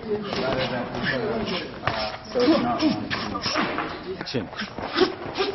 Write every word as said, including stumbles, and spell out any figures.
rather than uh, so it's not on chin.